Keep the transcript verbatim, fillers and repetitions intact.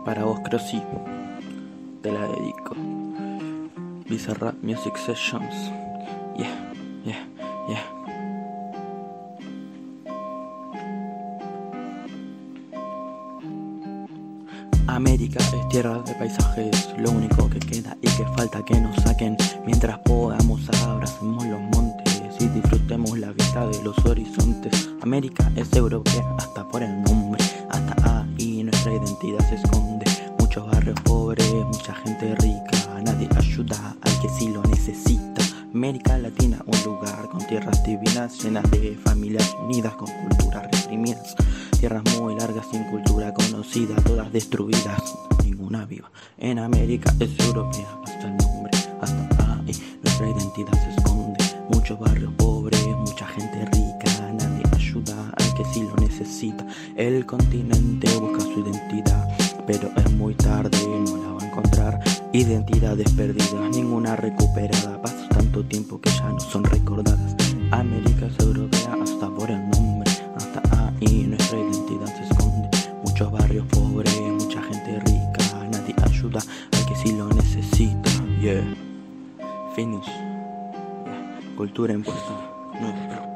Para vos, Crossy, te la dedico. Bizarrap Music Sessions. Yeah, yeah, yeah. América es tierra de paisajes, lo único que queda y que falta que nos saquen. Mientras podamos abracemos los montes y disfrutemos la vista de los horizontes. América es europea hasta por el nombre, hasta ahí nuestra identidad se esconde. Muchos barrios pobres, mucha gente rica, nadie ayuda al que sí lo necesita. América Latina, un lugar con tierras divinas, llenas de familias unidas con culturas reprimidas. Tierras muy largas sin cultura conocida, todas destruidas, ninguna viva. En América es europea, hasta el nombre, hasta ahí nuestra identidad se esconde. Muchos barrios pobres, mucha gente rica, nadie ayuda al que sí lo necesita. El continente busca su identidad, pero es muy tarde, no la va a encontrar. Identidades perdidas, ninguna recuperada, pasó tanto tiempo que ya no son recordadas. América es europea hasta por el nombre, hasta ahí nuestra identidad se esconde. Muchos barrios pobres, mucha gente rica, nadie ayuda al que sí lo necesita. Yeah, Finus, yeah. Cultura impuesta, no.